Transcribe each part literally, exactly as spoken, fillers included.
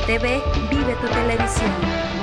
T V, vive tu televisión.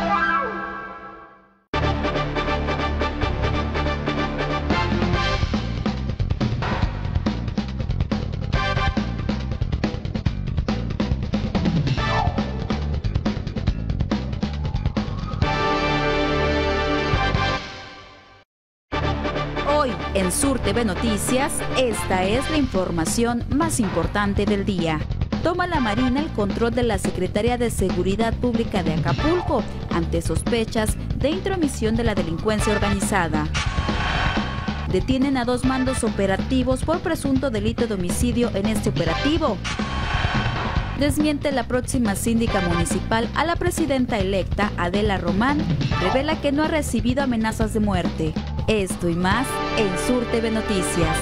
Hoy en Sur T V Noticias, esta es la información más importante del día. Toma la Marina el control de la Secretaría de Seguridad Pública de Acapulco ante sospechas de intromisión de la delincuencia organizada. Detienen a dos mandos operativos por presunto delito de homicidio en este operativo. Desmiente la próxima síndica municipal a la presidenta electa, Adela Román, revela que no ha recibido amenazas de muerte. Esto y más en Sur T V Noticias.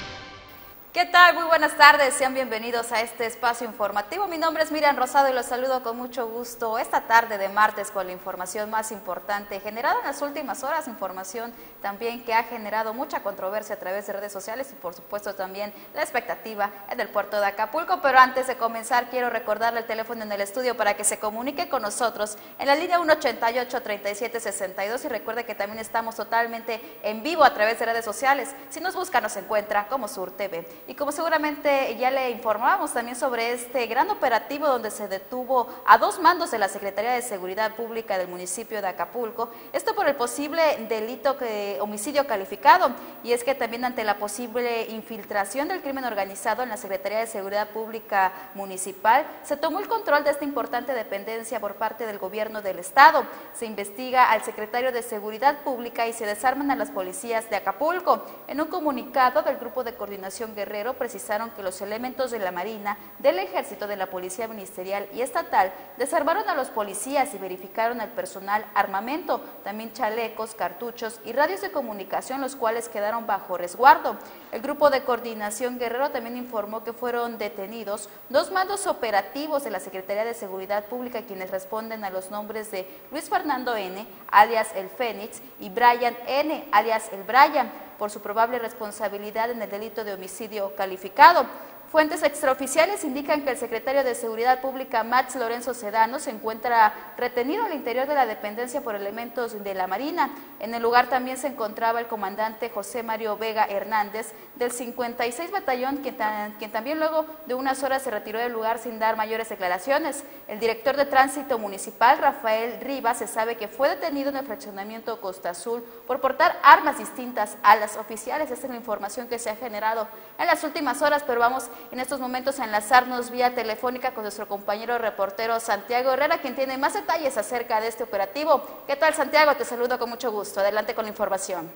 ¿Qué tal? Muy buenas tardes, sean bienvenidos a este espacio informativo. Mi nombre es Miriam Rosado y los saludo con mucho gusto esta tarde de martes con la información más importante generada en las últimas horas, información también que ha generado mucha controversia a través de redes sociales y por supuesto también la expectativa en el puerto de Acapulco. Pero antes de comenzar quiero recordarle el teléfono en el estudio para que se comunique con nosotros en la línea uno ochenta y ocho, treinta y siete sesenta y dos y recuerde que también estamos totalmente en vivo a través de redes sociales. Si nos busca nos encuentra como Sur T V. Y como seguramente ya le informábamos también sobre este gran operativo donde se detuvo a dos mandos de la Secretaría de Seguridad Pública del municipio de Acapulco, esto por el posible delito de homicidio calificado, y es que también ante la posible infiltración del crimen organizado en la Secretaría de Seguridad Pública Municipal, se tomó el control de esta importante dependencia por parte del gobierno del estado. Se investiga al secretario de Seguridad Pública y se desarman a las policías de Acapulco. En un comunicado del Grupo de Coordinación Guerrero, precisaron que los elementos de la Marina, del Ejército, de la Policía Ministerial y Estatal desarmaron a los policías y verificaron al personal armamento, también chalecos, cartuchos y radios de comunicación, los cuales quedaron bajo resguardo. El Grupo de Coordinación Guerrero también informó que fueron detenidos dos mandos operativos de la Secretaría de Seguridad Pública, quienes responden a los nombres de Luis Fernando N., alias El Fénix, y Brian N., alias El Brian, por su probable responsabilidad en el delito de homicidio calificado. Fuentes extraoficiales indican que el secretario de Seguridad Pública, Max Lorenzo Sedano, se encuentra retenido al interior de la dependencia por elementos de la Marina. En el lugar también se encontraba el comandante José Mario Vega Hernández del cincuenta y seis Batallón, quien, ta quien también luego de unas horas se retiró del lugar sin dar mayores declaraciones. El director de Tránsito Municipal, Rafael Rivas, se sabe que fue detenido en el fraccionamiento Costa Azul por portar armas distintas a las oficiales. Esta es la información que se ha generado en las últimas horas, pero vamos en estos momentos a enlazarnos vía telefónica con nuestro compañero reportero Santiago Herrera, quien tiene más detalles acerca de este operativo. ¿Qué tal, Santiago? Te saludo con mucho gusto. Adelante con la información.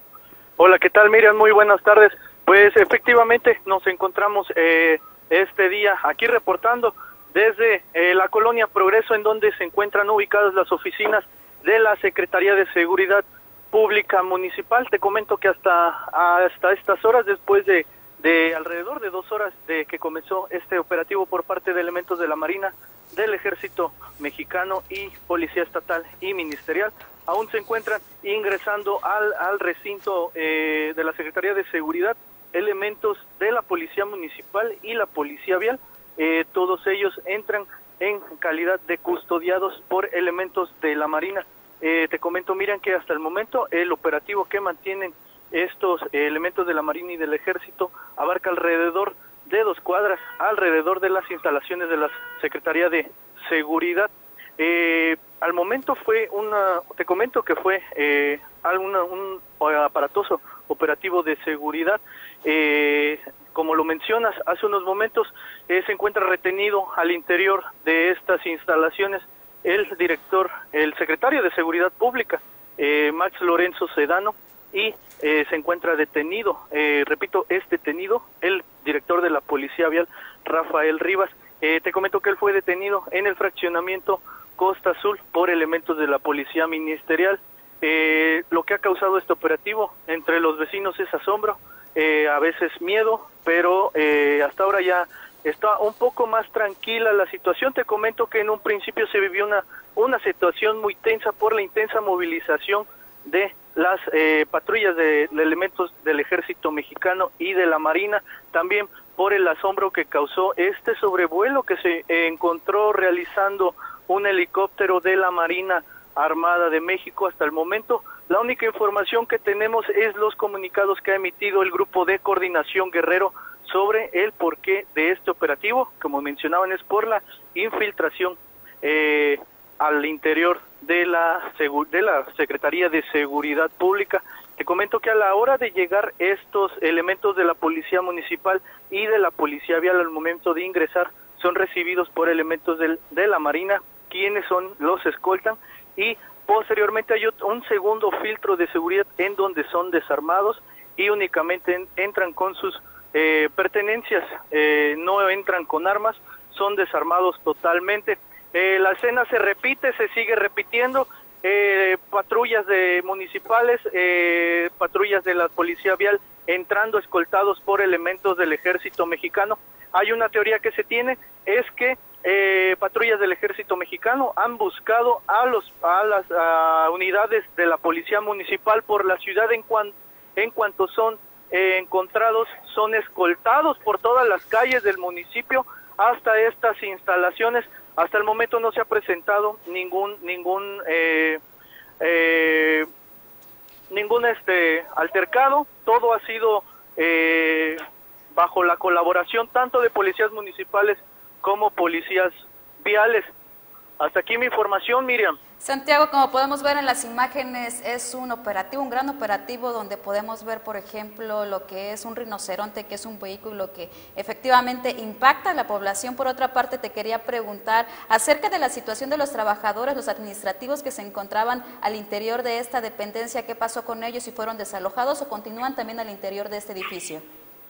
Hola, ¿qué tal, Miriam? Muy buenas tardes. Pues efectivamente nos encontramos eh, este día aquí reportando desde eh, la colonia Progreso, en donde se encuentran ubicadas las oficinas de la Secretaría de Seguridad Pública Municipal. Te comento que hasta, hasta estas horas, después de de alrededor de dos horas de que comenzó este operativo por parte de elementos de la Marina, del Ejército Mexicano y Policía Estatal y Ministerial, aún se encuentran ingresando al, al recinto eh, de la Secretaría de Seguridad elementos de la Policía Municipal y la Policía Vial. Eh, todos ellos entran en calidad de custodiados por elementos de la Marina. Eh, te comento, miren, que hasta el momento el operativo que mantienen estos eh, elementos de la Marina y del Ejército abarca alrededor de dos cuadras, alrededor de las instalaciones de la Secretaría de Seguridad. Eh, al momento fue una, te comento que fue eh, alguna, un aparatoso operativo de seguridad. Eh, como lo mencionas hace unos momentos, eh, se encuentra retenido al interior de estas instalaciones el director, el secretario de Seguridad Pública, eh, Max Lorenzo Sedano, y eh, se encuentra detenido, eh, repito, es detenido el director de la Policía Vial, Rafael Rivas. Eh, te comento que él fue detenido en el fraccionamiento Costa Azul por elementos de la Policía Ministerial. Eh, lo que ha causado este operativo entre los vecinos es asombro, eh, a veces miedo, pero eh, hasta ahora ya está un poco más tranquila la situación. Te comento que en un principio se vivió una, una situación muy tensa por la intensa movilización de las eh, patrullas de, de elementos del Ejército Mexicano Mexicano y de la Marina, también por el asombro que causó este sobrevuelo que se eh, encontró realizando un helicóptero de la Marina Armada de México. Hasta el momento, la única información que tenemos es los comunicados que ha emitido el Grupo de Coordinación Guerrero sobre el porqué de este operativo. Como mencionaban, es por la infiltración eh, al interior de la, de la Secretaría de Seguridad Pública. Te comento que a la hora de llegar estos elementos de la Policía Municipal y de la Policía Vial al momento de ingresar, son recibidos por elementos del, de la Marina, quienes son los escoltan, y posteriormente hay un segundo filtro de seguridad en donde son desarmados y únicamente en, entran con sus eh, pertenencias, eh, no entran con armas, son desarmados totalmente. Eh, la escena se repite, se sigue repitiendo. Eh, patrullas de municipales, eh, patrullas de la Policía Vial entrando escoltados por elementos del Ejército Mexicano. Hay una teoría que se tiene, es que eh, patrullas del Ejército Mexicano han buscado a los a las a unidades de la Policía Municipal por la ciudad. En, cuan, en cuanto son eh, encontrados, son escoltados por todas las calles del municipio hasta estas instalaciones. Hasta el momento no se ha presentado ningún ningún eh, eh, ningún este altercado. Todo ha sido eh, bajo la colaboración tanto de policías municipales como policías viales. Hasta aquí mi información, Miriam. Santiago, como podemos ver en las imágenes, es un operativo, un gran operativo donde podemos ver, por ejemplo, lo que es un rinoceronte, que es un vehículo que efectivamente impacta a la población. Por otra parte, te quería preguntar acerca de la situación de los trabajadores, los administrativos que se encontraban al interior de esta dependencia. ¿Qué pasó con ellos? ¿Si fueron desalojados o continúan también al interior de este edificio?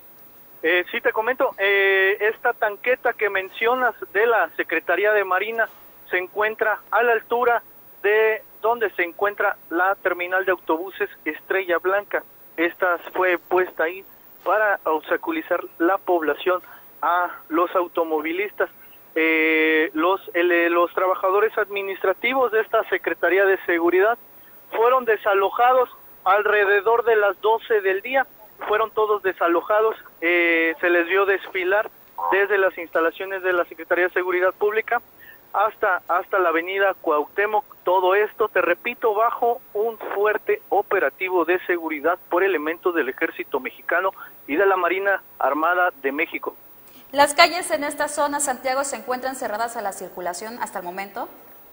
Eh, sí, te comento, eh, esta tanqueta que mencionas de la Secretaría de Marina se encuentra a la altura de donde se encuentra la terminal de autobuses Estrella Blanca. Esta fue puesta ahí para obstaculizar la población a los automovilistas. Eh, los, el, los trabajadores administrativos de esta Secretaría de Seguridad fueron desalojados alrededor de las doce del día. Fueron todos desalojados, eh, se les vio desfilar desde las instalaciones de la Secretaría de Seguridad Pública hasta, hasta la avenida Cuauhtémoc. Todo esto, te repito, bajo un fuerte operativo de seguridad por elementos del Ejército Mexicano y de la Marina Armada de México. ¿Las calles en esta zona, Santiago, se encuentran cerradas a la circulación hasta el momento?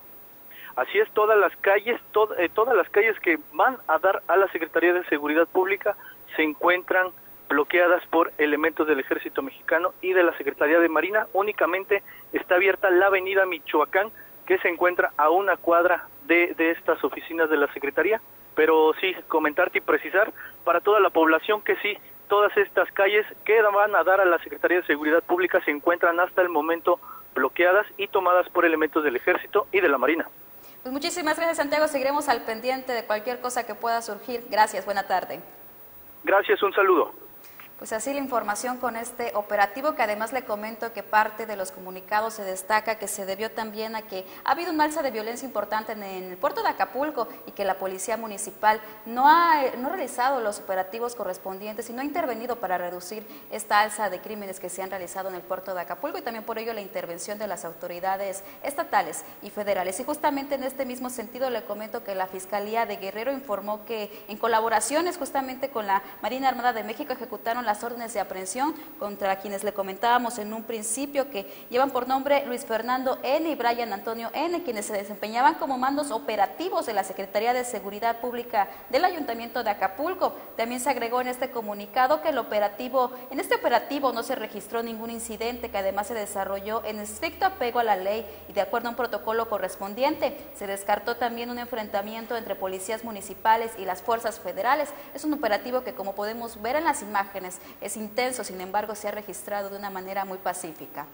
Así es, todas las calles, to eh, todas las calles que van a dar a la Secretaría de Seguridad Pública se encuentran bloqueadas por elementos del Ejército Mexicano y de la Secretaría de Marina. Únicamente está abierta la avenida Michoacán, que se encuentra a una cuadra de, de estas oficinas de la Secretaría. Pero sí, comentarte y precisar para toda la población que sí, todas estas calles que van a dar a la Secretaría de Seguridad Pública se encuentran hasta el momento bloqueadas y tomadas por elementos del Ejército y de la Marina. Pues muchísimas gracias, Santiago. Seguiremos al pendiente de cualquier cosa que pueda surgir. Gracias, buena tarde. Gracias, un saludo. Pues así la información con este operativo, que además le comento que parte de los comunicados se destaca que se debió también a que ha habido un alza de violencia importante en el puerto de Acapulco y que la Policía Municipal no ha, no ha realizado los operativos correspondientes y no ha intervenido para reducir esta alza de crímenes que se han realizado en el puerto de Acapulco, y también por ello la intervención de las autoridades estatales y federales. Y justamente en este mismo sentido le comento que la Fiscalía de Guerrero informó que en colaboraciones justamente con la Marina Armada de México ejecutaron las órdenes de aprehensión contra quienes le comentábamos en un principio, que llevan por nombre Luis Fernando N. y Brian Antonio N., quienes se desempeñaban como mandos operativos de la Secretaría de Seguridad Pública del Ayuntamiento de Acapulco. También se agregó en este comunicado que el operativo, en este operativo no se registró ningún incidente, que además se desarrolló en estricto apego a la ley y de acuerdo a un protocolo correspondiente. Se descartó también un enfrentamiento entre policías municipales y las fuerzas federales. Es un operativo que, como podemos ver en las imágenes, es intenso, sin embargo se ha registrado de una manera muy pacífica.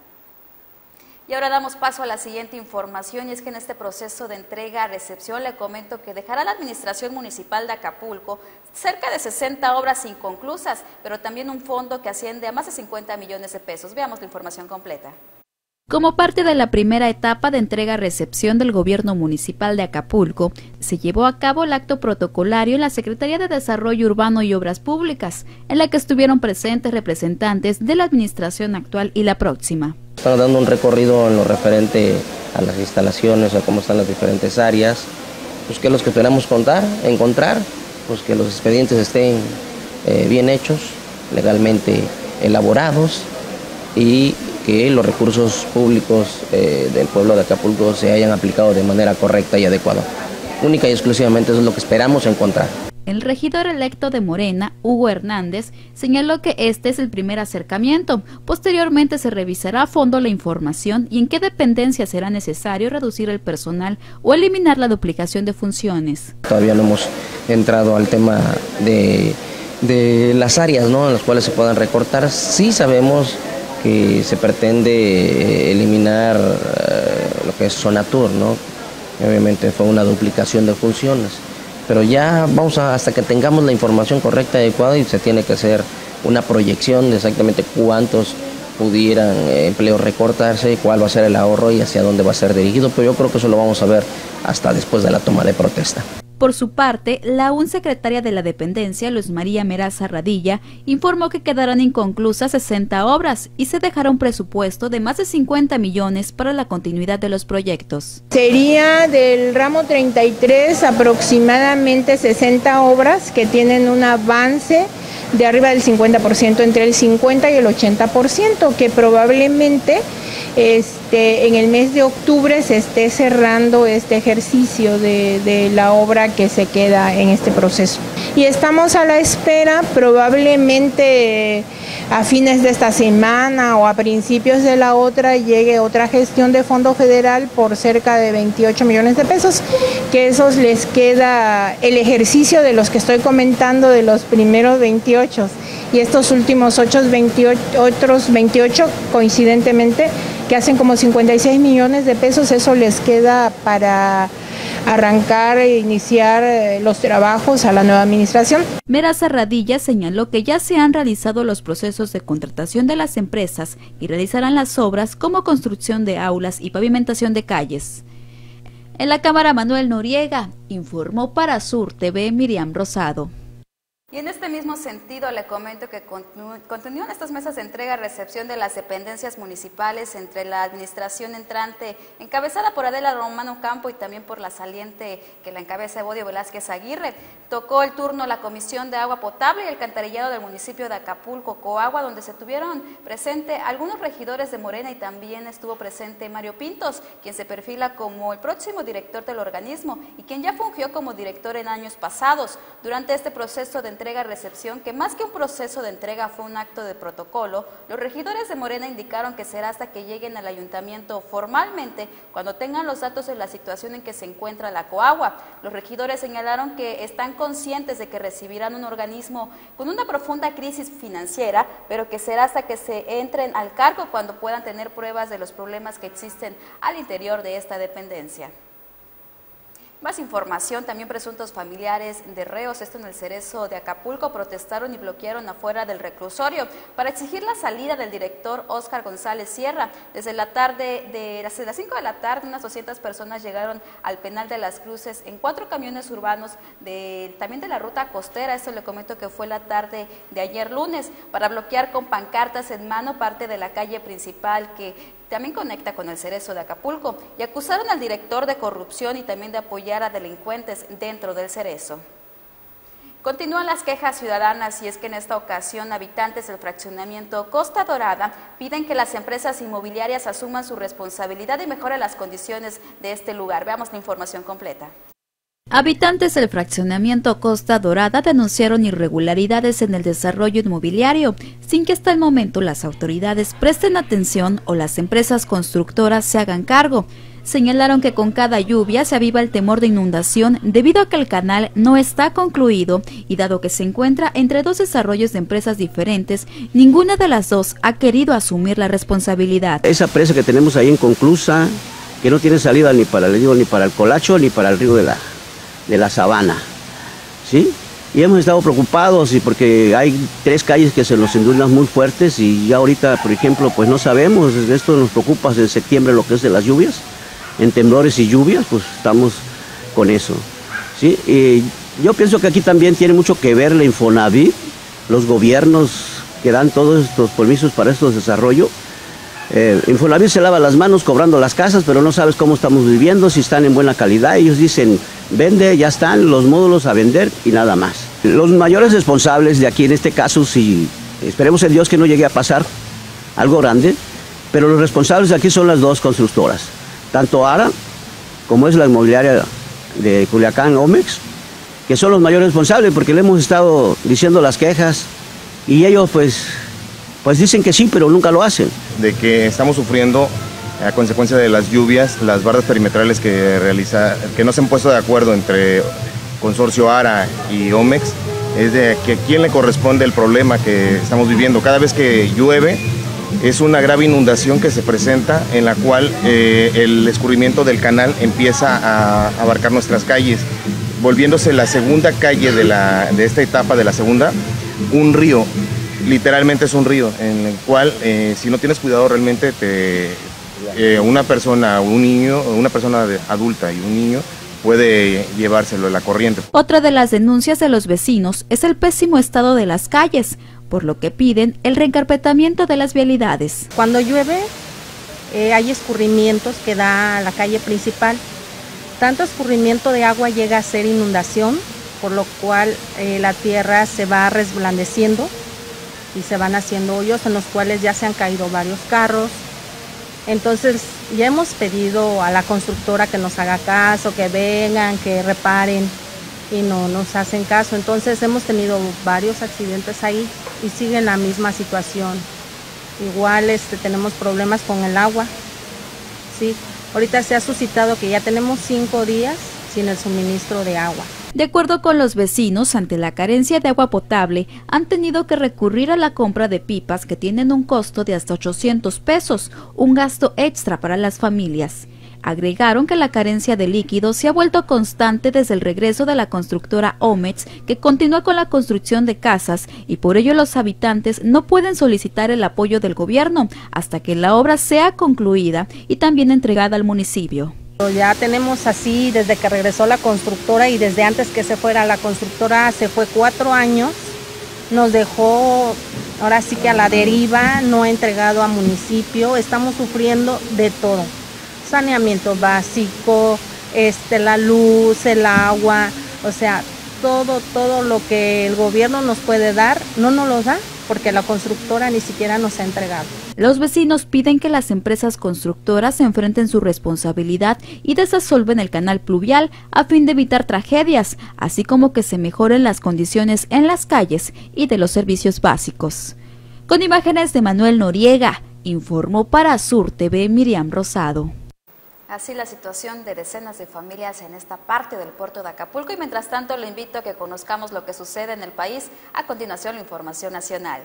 Y ahora damos paso a la siguiente información, y es que en este proceso de entrega-recepción le comento que dejará la Administración Municipal de Acapulco cerca de sesenta obras inconclusas, pero también un fondo que asciende a más de cincuenta millones de pesos. Veamos la información completa. Como parte de la primera etapa de entrega-recepción del Gobierno Municipal de Acapulco, se llevó a cabo el acto protocolario en la Secretaría de Desarrollo Urbano y Obras Públicas, en la que estuvieron presentes representantes de la administración actual y la próxima. Estamos dando un recorrido en lo referente a las instalaciones, a cómo están las diferentes áreas, pues que los que esperamos contar, encontrar, pues que los expedientes estén eh, bien hechos, legalmente elaborados y que los recursos públicos eh, del pueblo de Acapulco se hayan aplicado de manera correcta y adecuada. Única y exclusivamente eso es lo que esperamos encontrar. El regidor electo de Morena, Hugo Hernández, señaló que este es el primer acercamiento. Posteriormente se revisará a fondo la información y en qué dependencia será necesario reducir el personal o eliminar la duplicación de funciones. Todavía no hemos entrado al tema de, de las áreas, ¿no?, en las cuales se puedan recortar. Sí sabemos que se pretende eliminar uh, lo que es Sonatur, ¿no? Obviamente fue una duplicación de funciones, pero ya vamos a, hasta que tengamos la información correcta y adecuada, y se tiene que hacer una proyección de exactamente cuántos pudieran eh, empleos recortarse, cuál va a ser el ahorro y hacia dónde va a ser dirigido, pero yo creo que eso lo vamos a ver hasta después de la toma de protesta. Por su parte, la aún secretaria de la dependencia, Luz María Meraza Radilla, informó que quedarán inconclusas sesenta obras y se dejará un presupuesto de más de cincuenta millones para la continuidad de los proyectos. Sería del ramo treinta y tres aproximadamente sesenta obras que tienen un avance de arriba del cincuenta por ciento, entre el cincuenta y el ochenta por ciento, que probablemente este, en el mes de octubre se esté cerrando este ejercicio de, de la obra que se queda en este proceso. Y estamos a la espera, probablemente a fines de esta semana o a principios de la otra llegue otra gestión de fondo federal por cerca de veintiocho millones de pesos, que esos les queda el ejercicio de los que estoy comentando, de los primeros veintiocho, y estos últimos ocho, veintiocho, otros veintiocho coincidentemente, que hacen como cincuenta y seis millones de pesos, eso les queda para arrancar e iniciar los trabajos a la nueva administración. Meraza Radilla señaló que ya se han realizado los procesos de contratación de las empresas y realizarán las obras como construcción de aulas y pavimentación de calles. En la Cámara, Manuel Noriega informó para Sur T V Miriam Rosado. Y en este mismo sentido le comento que continúan estas mesas de entrega-recepción de las dependencias municipales entre la administración entrante, encabezada por Adela Romano Campo, y también por la saliente que la encabeza Evodio Velázquez Aguirre. Tocó el turno la Comisión de Agua Potable y Alcantarillado del municipio de Acapulco, Coagua, donde se tuvieron presente algunos regidores de Morena y también estuvo presente Mario Pintos, quien se perfila como el próximo director del organismo y quien ya fungió como director en años pasados. Durante este proceso de entrega-recepción, que más que un proceso de entrega fue un acto de protocolo, los regidores de Morena indicaron que será hasta que lleguen al ayuntamiento formalmente cuando tengan los datos de la situación en que se encuentra la Coagua. Los regidores señalaron que están conscientes de que recibirán un organismo con una profunda crisis financiera, pero que será hasta que se entren al cargo cuando puedan tener pruebas de los problemas que existen al interior de esta dependencia. Más información, también presuntos familiares de reos, esto en el Cerezo de Acapulco, protestaron y bloquearon afuera del reclusorio para exigir la salida del director Óscar González Sierra. Desde la tarde, de, desde las cinco de la tarde, unas doscientas personas llegaron al penal de Las Cruces en cuatro camiones urbanos, de, también de la ruta costera, esto le comento que fue la tarde de ayer lunes, para bloquear con pancartas en mano parte de la calle principal que también conecta con el Cerezo de Acapulco, y acusaron al director de corrupción y también de apoyar a delincuentes dentro del Cerezo. Continúan las quejas ciudadanas, y es que en esta ocasión habitantes del fraccionamiento Costa Dorada piden que las empresas inmobiliarias asuman su responsabilidad y mejoren las condiciones de este lugar. Veamos la información completa. Habitantes del fraccionamiento Costa Dorada denunciaron irregularidades en el desarrollo inmobiliario, sin que hasta el momento las autoridades presten atención o las empresas constructoras se hagan cargo. Señalaron que con cada lluvia se aviva el temor de inundación debido a que el canal no está concluido y dado que se encuentra entre dos desarrollos de empresas diferentes, ninguna de las dos ha querido asumir la responsabilidad. Esa presa que tenemos ahí inconclusa, que no tiene salida ni para el río, ni para el Colacho, ni para el río de la, de la Sabana, ¿sí? y hemos estado preocupados y porque hay tres calles que se nos inundan muy fuertes y ya ahorita, por ejemplo, pues no sabemos, esto nos preocupa en septiembre lo que es de las lluvias, en temblores y lluvias, pues estamos con eso, ¿sí? Y yo pienso que aquí también tiene mucho que ver la Infonavit, los gobiernos que dan todos estos permisos para estos desarrollos. Eh, Infonavit se lava las manos cobrando las casas, pero no sabes cómo estamos viviendo, si están en buena calidad. Ellos dicen, vende, ya están los módulos a vender y nada más. Los mayores responsables de aquí, en este caso, si esperemos en Dios que no llegue a pasar algo grande, pero los responsables de aquí son las dos constructoras, tanto ARA como es la inmobiliaria de Culiacán, Omex, que son los mayores responsables porque le hemos estado diciendo las quejas y ellos pues... Pues dicen que sí, pero nunca lo hacen. De que estamos sufriendo a consecuencia de las lluvias, las bardas perimetrales que realiza, que no se han puesto de acuerdo entre Consorcio ARA y Omex, es de que a quién le corresponde el problema que estamos viviendo. Cada vez que llueve es una grave inundación que se presenta en la cual eh, el escurrimiento del canal empieza a abarcar nuestras calles, volviéndose la segunda calle de, la, de esta etapa de la segunda, un río. Literalmente es un río en el cual eh, si no tienes cuidado realmente te, eh, una persona, un niño, una persona de, adulta y un niño puede llevárselo de la corriente. Otra de las denuncias de los vecinos es el pésimo estado de las calles, por lo que piden el reencarpetamiento de las vialidades. Cuando llueve eh, hay escurrimientos que da a la calle principal. Tanto escurrimiento de agua llega a ser inundación, por lo cual eh, la tierra se va resblandeciendo y se van haciendo hoyos en los cuales ya se han caído varios carros. Entonces ya hemos pedido a la constructora que nos haga caso, que vengan, que reparen y no nos hacen caso. Entonces hemos tenido varios accidentes ahí y siguen la misma situación. Igual este, tenemos problemas con el agua. Sí, ahorita se ha suscitado que ya tenemos cinco días sin el suministro de agua. De acuerdo con los vecinos, ante la carencia de agua potable, han tenido que recurrir a la compra de pipas que tienen un costo de hasta ochocientos pesos, un gasto extra para las familias. Agregaron que la carencia de líquidos se ha vuelto constante desde el regreso de la constructora Omex, que continúa con la construcción de casas y por ello los habitantes no pueden solicitar el apoyo del gobierno hasta que la obra sea concluida y también entregada al municipio. Ya tenemos así desde que regresó la constructora y desde antes que se fuera la constructora, se fue cuatro años, nos dejó ahora sí que a la deriva, no ha entregado a municipio, estamos sufriendo de todo, saneamiento básico, este, la luz, el agua, o sea, todo, todo lo que el gobierno nos puede dar, no nos lo da porque la constructora ni siquiera nos ha entregado. Los vecinos piden que las empresas constructoras enfrenten su responsabilidad y desasolven el canal pluvial a fin de evitar tragedias, así como que se mejoren las condiciones en las calles y de los servicios básicos. Con imágenes de Manuel Noriega, informó para Sur T V Miriam Rosado. Así la situación de decenas de familias en esta parte del puerto de Acapulco y mientras tanto le invito a que conozcamos lo que sucede en el país. A continuación la información nacional.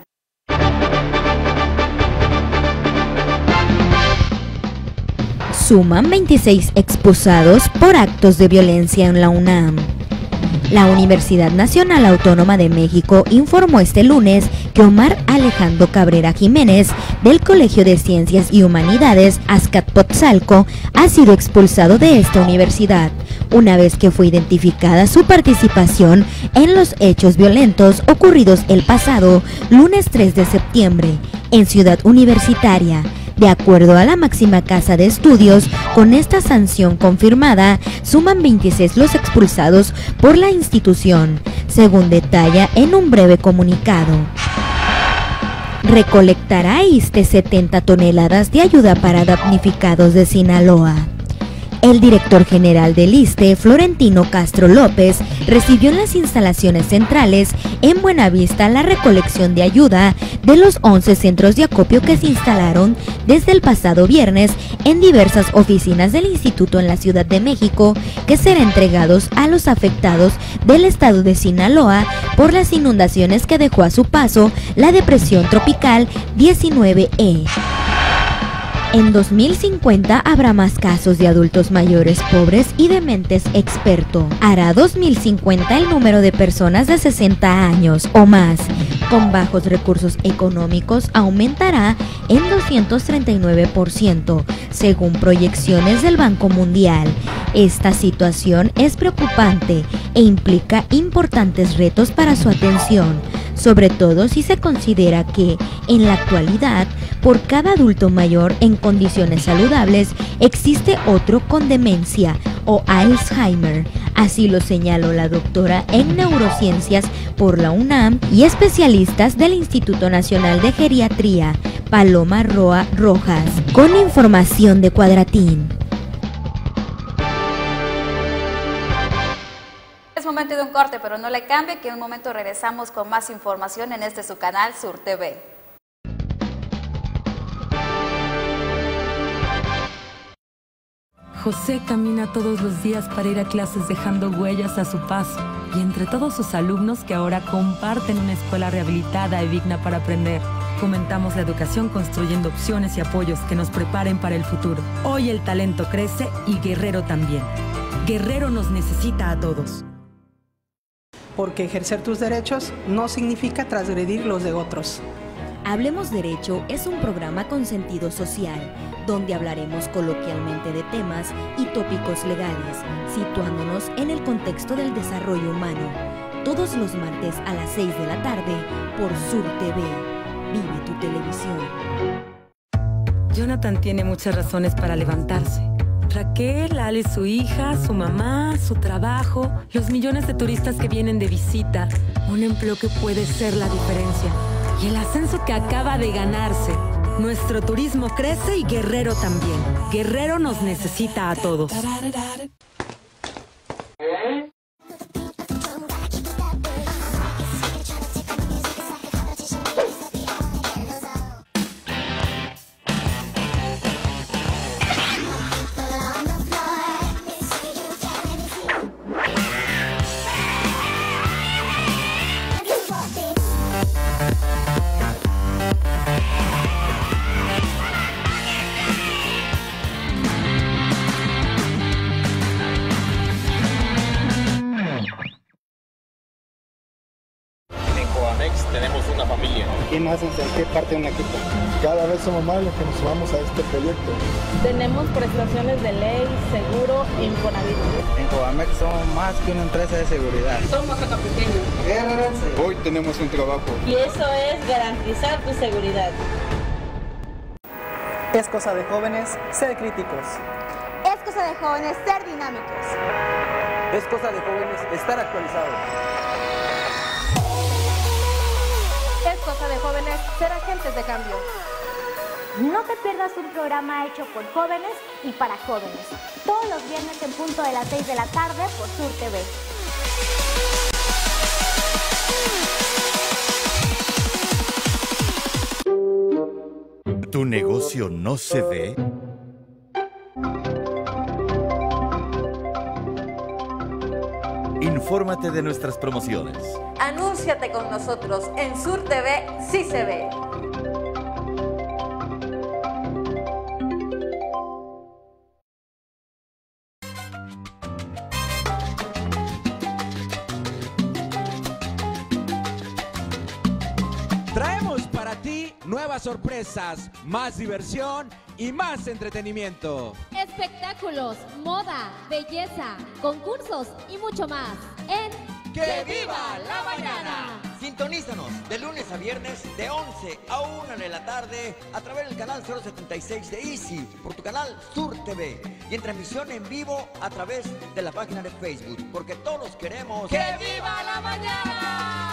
Suman veintiséis expulsados por actos de violencia en la UNAM. La Universidad Nacional Autónoma de México informó este lunes que Omar Alejandro Cabrera Jiménez, del Colegio de Ciencias y Humanidades Azcapotzalco, ha sido expulsado de esta universidad, una vez que fue identificada su participación en los hechos violentos ocurridos el pasado lunes tres de septiembre en Ciudad Universitaria. De acuerdo a la máxima casa de estudios, con esta sanción confirmada, suman veintiséis los expulsados por la institución, según detalla en un breve comunicado. Recolectará ISSSTE setenta toneladas de ayuda para damnificados de Sinaloa. El director general del ISSSTE, Florentino Castro López, recibió en las instalaciones centrales en Buenavista la recolección de ayuda de los once centros de acopio que se instalaron desde el pasado viernes en diversas oficinas del instituto en la Ciudad de México, que serán entregados a los afectados del estado de Sinaloa por las inundaciones que dejó a su paso la depresión tropical diecinueve E. En dos mil cincuenta habrá más casos de adultos mayores pobres y dementes experto. Hará dos mil cincuenta el número de personas de sesenta años o más con bajos recursos económicos aumentará en doscientos treinta y nueve por ciento, según proyecciones del Banco Mundial. Esta situación es preocupante e implica importantes retos para su atención, sobre todo si se considera que, en la actualidad, por cada adulto mayor en condiciones saludables, existe otro con demencia o Alzheimer. Así lo señaló la doctora en neurociencias por la UNAM y especialistas del Instituto Nacional de Geriatría, Paloma Roa Rojas, con información de Cuadratín. Es momento de un corte, pero no le cambie, que en un momento regresamos con más información en este su canal Sur T V. José camina todos los días para ir a clases dejando huellas a su paso y entre todos sus alumnos que ahora comparten una escuela rehabilitada y digna para aprender. Fomentamos la educación construyendo opciones y apoyos que nos preparen para el futuro. Hoy el talento crece y Guerrero también. Guerrero nos necesita a todos. Porque ejercer tus derechos no significa transgredir los de otros. Hablemos Derecho es un programa con sentido social, donde hablaremos coloquialmente de temas y tópicos legales, situándonos en el contexto del desarrollo humano. Todos los martes a las seis de la tarde por Sur T V. Vive tu televisión. Jonathan tiene muchas razones para levantarse. Raquel, Ale, su hija, su mamá, su trabajo, los millones de turistas que vienen de visita, un empleo que puede ser la diferencia y el ascenso que acaba de ganarse. Nuestro turismo crece y Guerrero también. Guerrero nos necesita a todos. Tenemos una familia. ¿Quién hace qué parte de un equipo? Cada vez somos más los que nos sumamos a este proyecto. Tenemos prestaciones de ley, seguro e Infonavit. En Covamex somos más que una empresa de seguridad. Somos acá pequeños. Hoy tenemos un trabajo. Y eso es garantizar tu seguridad. Es cosa de jóvenes ser críticos. Es cosa de jóvenes ser dinámicos. Es cosa de jóvenes estar actualizados. Es cosa de jóvenes ser agentes de cambio. No te pierdas un programa hecho por jóvenes y para jóvenes. Todos los viernes en punto de las seis de la tarde por Sur T V. ¿Tu negocio no se ve? Infórmate de nuestras promociones. Anúnciate con nosotros en Sur T V, sí se ve. Traemos para ti nuevas sorpresas, más diversión y más entretenimiento. Espectáculos, moda, belleza, concursos y mucho más en ¡Que viva la mañana! Sintonízanos de lunes a viernes de once a una de la tarde a través del canal cero setenta y seis de Easy por tu canal Sur T V y en transmisión en vivo a través de la página de Facebook, porque todos queremos ¡Que viva la mañana!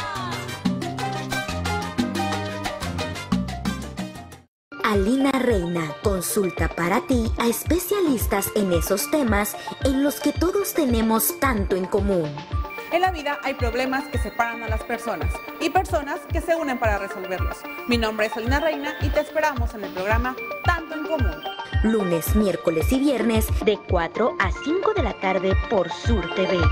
Alina Reina consulta para ti a especialistas en esos temas en los que todos tenemos tanto en común. En la vida hay problemas que separan a las personas y personas que se unen para resolverlos. Mi nombre es Alina Reina y te esperamos en el programa Tanto en Común. Lunes, miércoles y viernes de cuatro a cinco de la tarde por Sur T V.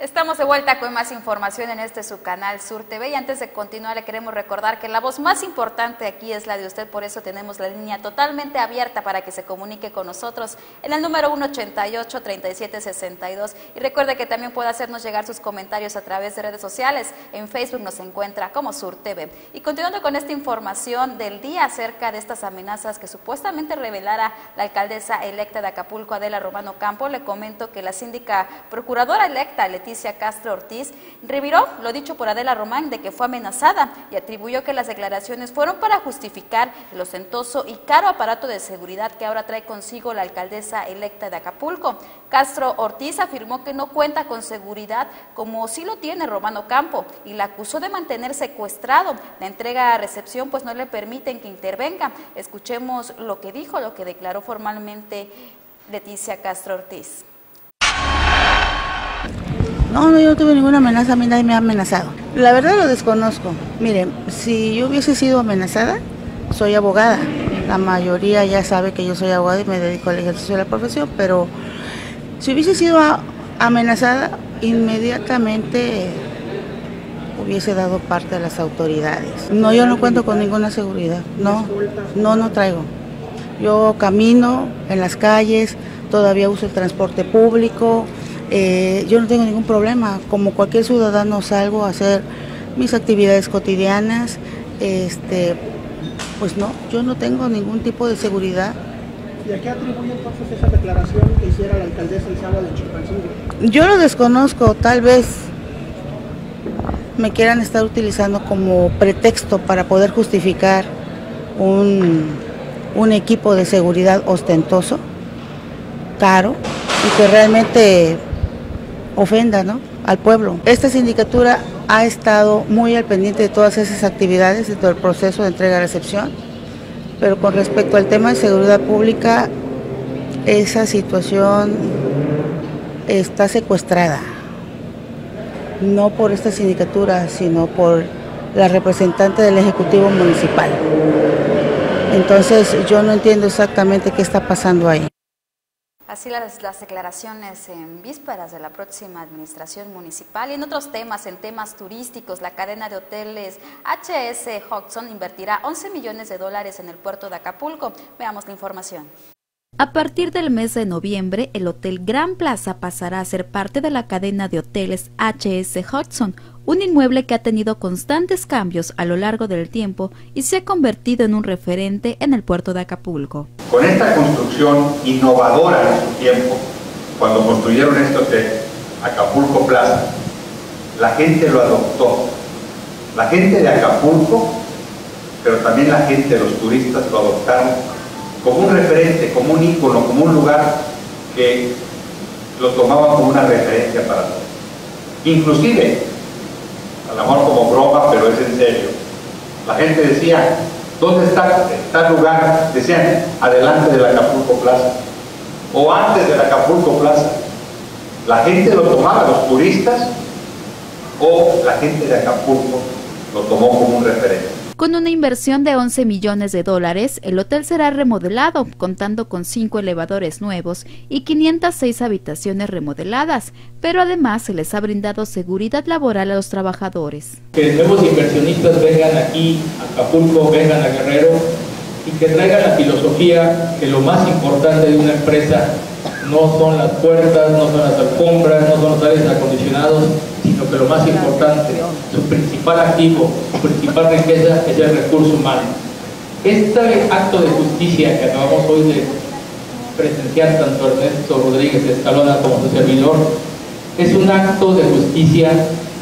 Estamos de vuelta con más información en este su canal Sur T V y antes de continuar le queremos recordar que la voz más importante aquí es la de usted, por eso tenemos la línea totalmente abierta para que se comunique con nosotros en el número uno ochenta y ocho, treinta y siete sesenta y dos y recuerde que también puede hacernos llegar sus comentarios a través de redes sociales. En Facebook nos encuentra como Sur T V. Y continuando con esta información del día acerca de estas amenazas que supuestamente revelara la alcaldesa electa de Acapulco, Adela Romano Campo, le comento que la síndica procuradora electa Leticia Castro Ortiz reviró lo dicho por Adela Román de que fue amenazada y atribuyó que las declaraciones fueron para justificar el ostentoso y caro aparato de seguridad que ahora trae consigo la alcaldesa electa de Acapulco. Castro Ortiz afirmó que no cuenta con seguridad como sí lo tiene Romano Campo y la acusó de mantener secuestrado. La entrega a recepción pues no le permiten que intervenga. Escuchemos lo que dijo, lo que declaró formalmente Leticia Castro Ortiz. No, no, yo no tuve ninguna amenaza, a mí nadie me ha amenazado. La verdad lo desconozco. Miren, si yo hubiese sido amenazada, soy abogada. La mayoría ya sabe que yo soy abogada y me dedico al ejercicio de la profesión, pero si hubiese sido amenazada, inmediatamente hubiese dado parte a las autoridades. No, yo no cuento con ninguna seguridad, no, no, no traigo. Yo camino en las calles, todavía uso el transporte público. Eh, yo no tengo ningún problema, como cualquier ciudadano salgo a hacer mis actividades cotidianas, este, pues no, yo no tengo ningún tipo de seguridad. ¿Y a qué atribuye entonces esa declaración que hiciera la alcaldesa el sábado en Chilpancingo? Yo lo desconozco, tal vez me quieran estar utilizando como pretexto para poder justificar un, un equipo de seguridad ostentoso, caro, y que realmente ofenda, ¿no?, al pueblo. Esta sindicatura ha estado muy al pendiente de todas esas actividades, de todo el proceso de entrega-recepción, pero con respecto al tema de seguridad pública, esa situación está secuestrada, no por esta sindicatura, sino por la representante del Ejecutivo Municipal. Entonces yo no entiendo exactamente qué está pasando ahí. Así las, las declaraciones en vísperas de la próxima administración municipal. Y en otros temas, en temas turísticos, la cadena de hoteles H S Hudson invertirá once millones de dólares en el puerto de Acapulco. Veamos la información. A partir del mes de noviembre, el Hotel Gran Plaza pasará a ser parte de la cadena de hoteles H S Hudson, un inmueble que ha tenido constantes cambios a lo largo del tiempo y se ha convertido en un referente en el puerto de Acapulco. Con esta construcción innovadora en su tiempo, cuando construyeron este hotel, Acapulco Plaza, la gente lo adoptó. La gente de Acapulco, pero también la gente, los turistas, lo adoptaron como un referente, como un ícono, como un lugar que lo tomaban como una referencia para todos. Inclusive, a lo mejor como broma, pero es en serio, la gente decía, ¿dónde está tal lugar? Decían, adelante del Acapulco Plaza, o antes del Acapulco Plaza. La gente lo tomaba, los turistas, o la gente de Acapulco lo tomó como un referente. Con una inversión de once millones de dólares, el hotel será remodelado, contando con cinco elevadores nuevos y quinientas seis habitaciones remodeladas, pero además se les ha brindado seguridad laboral a los trabajadores. Que nuevos inversionistas vengan aquí a Acapulco, vengan a Guerrero y que traigan la filosofía que lo más importante de una empresa no son las puertas, no son las alfombras, no son los aires acondicionados, sino que lo más importante, su principal activo, su principal riqueza es el recurso humano. Este acto de justicia que acabamos hoy de presenciar tanto Ernesto Rodríguez Escalona como su servidor, es un acto de justicia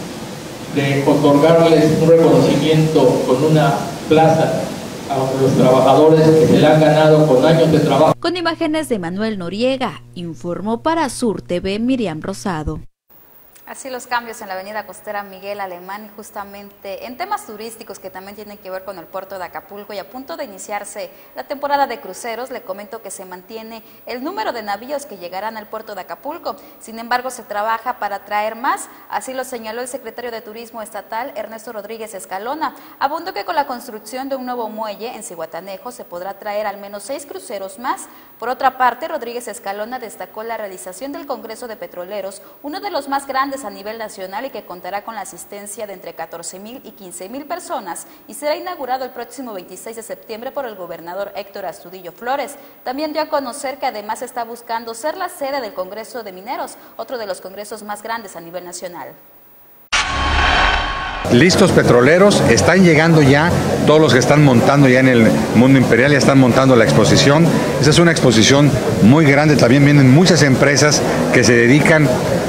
de otorgarles un reconocimiento con una plaza a los trabajadores que se le han ganado con años de trabajo. Con imágenes de Manuel Noriega, informó para Sur T V Miriam Rosado. Así los cambios en la avenida costera Miguel Alemán y justamente en temas turísticos que también tienen que ver con el puerto de Acapulco y a punto de iniciarse la temporada de cruceros, le comento que se mantiene el número de navíos que llegarán al puerto de Acapulco. Sin embargo, se trabaja para traer más, así lo señaló el secretario de Turismo Estatal, Ernesto Rodríguez Escalona. Abundó que con la construcción de un nuevo muelle en Zihuatanejo se podrá traer al menos seis cruceros más. Por otra parte, Rodríguez Escalona destacó la realización del Congreso de Petroleros, uno de los más grandes grandes a nivel nacional y que contará con la asistencia de entre catorce mil y quince mil personas y será inaugurado el próximo veintiséis de septiembre por el gobernador Héctor Astudillo Flores. También dio a conocer que además está buscando ser la sede del Congreso de Mineros, otro de los congresos más grandes a nivel nacional. Listos petroleros, están llegando ya, todos los que están montando ya en el mundo imperial, ya están montando la exposición. Esa es una exposición muy grande, también vienen muchas empresas que se dedican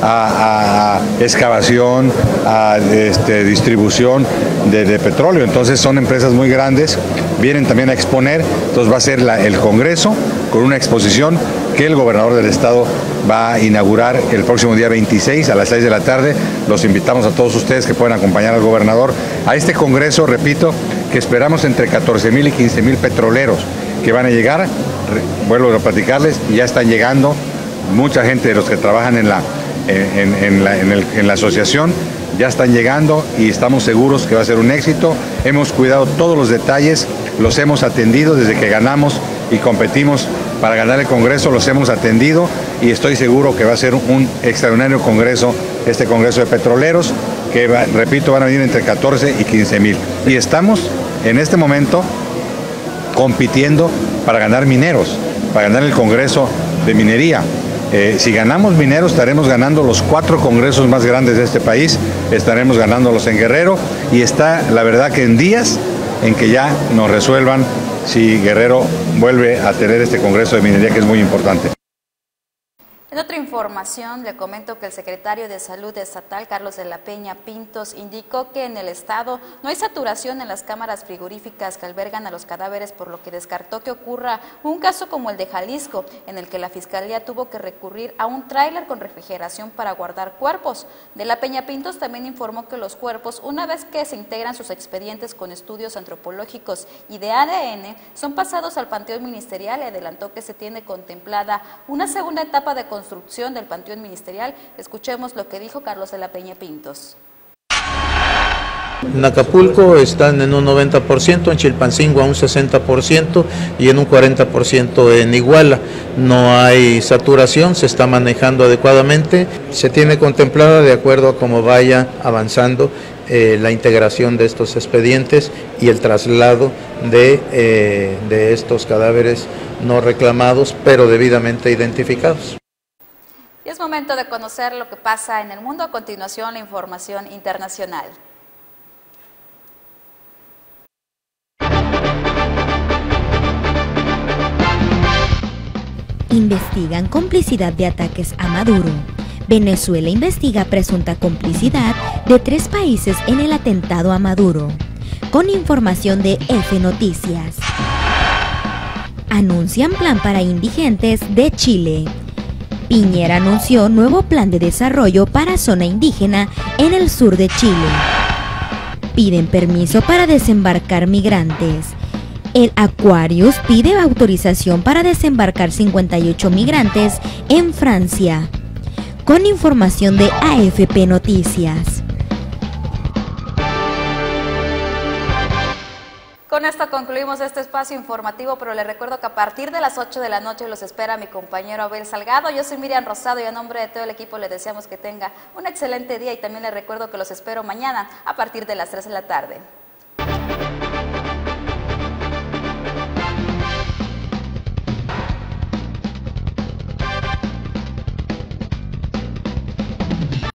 a, a excavación, a este, distribución de, de petróleo, entonces son empresas muy grandes, vienen también a exponer, entonces va a ser la, el Congreso con una exposición que el gobernador del estado va a inaugurar el próximo día veintiséis a las seis de la tarde. Los invitamos a todos ustedes que puedan acompañar al gobernador a este congreso, repito, que esperamos entre catorce mil y quince mil petroleros que van a llegar. Vuelvo a platicarles, ya están llegando mucha gente de los que trabajan en la, en, en la, en el, en la asociación, ya están llegando y estamos seguros que va a ser un éxito. Hemos cuidado todos los detalles, los hemos atendido desde que ganamos y competimos para ganar el Congreso, los hemos atendido y estoy seguro que va a ser un extraordinario Congreso, este Congreso de Petroleros, que va, repito, van a venir entre catorce y quince mil. Y estamos en este momento compitiendo para ganar mineros, para ganar el Congreso de Minería. Eh, si ganamos mineros, estaremos ganando los cuatro congresos más grandes de este país, estaremos ganándolos en Guerrero y está, la verdad, que en días en que ya nos resuelvan si Guerrero vuelve a tener este Congreso de Minería, que es muy importante. En otra información, le comento que el secretario de Salud Estatal, Carlos de la Peña Pintos, indicó que en el estado no hay saturación en las cámaras frigoríficas que albergan a los cadáveres, por lo que descartó que ocurra un caso como el de Jalisco, en el que la Fiscalía tuvo que recurrir a un tráiler con refrigeración para guardar cuerpos. De la Peña Pintos también informó que los cuerpos, una vez que se integran sus expedientes con estudios antropológicos y de A D N, son pasados al Panteón Ministerial y adelantó que se tiene contemplada una segunda etapa de construcción construcción del Panteón Ministerial. Escuchemos lo que dijo Carlos de la Peña Pintos. En Acapulco están en un noventa por ciento, en Chilpancingo a un sesenta por ciento y en un cuarenta por ciento en Iguala. No hay saturación, se está manejando adecuadamente, se tiene contemplada de acuerdo a cómo vaya avanzando eh, la integración de estos expedientes y el traslado de, eh, de estos cadáveres no reclamados, pero debidamente identificados. Y es momento de conocer lo que pasa en el mundo. A continuación, la información internacional. Investigan complicidad de ataques a Maduro. Venezuela investiga presunta complicidad de tres países en el atentado a Maduro. Con información de F Noticias. Anuncian plan para indigentes de Chile. Piñera anunció nuevo plan de desarrollo para zona indígena en el sur de Chile. Piden permiso para desembarcar migrantes. El Aquarius pide autorización para desembarcar cincuenta y ocho migrantes en Francia. Con información de A F P Noticias. Con esto concluimos este espacio informativo, pero les recuerdo que a partir de las ocho de la noche los espera mi compañero Abel Salgado. Yo soy Miriam Rosado y a nombre de todo el equipo les deseamos que tenga un excelente día y también les recuerdo que los espero mañana a partir de las tres de la tarde.